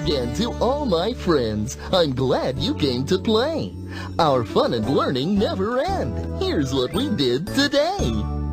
again to all my friends. I'm glad you came to play. Our fun and learning never end. Here's what we did today.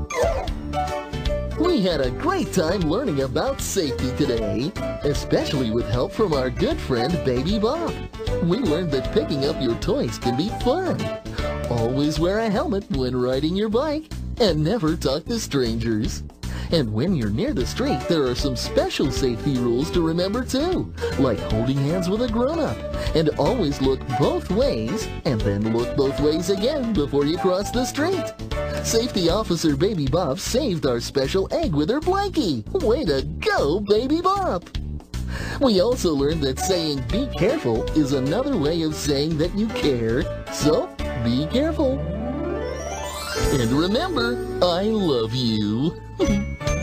We had a great time learning about safety today, especially with help from our good friend Baby Bob. We learned that picking up your toys can be fun. Always wear a helmet when riding your bike, and never talk to strangers. And when you're near the street, there are some special safety rules to remember too, like holding hands with a grown-up, and always look both ways, and then look both ways again before you cross the street. Safety Officer Baby Bob saved our special egg with her blankie. Way to go, Baby Bob! We also learned that saying be careful is another way of saying that you care, so be careful. And remember, I love you.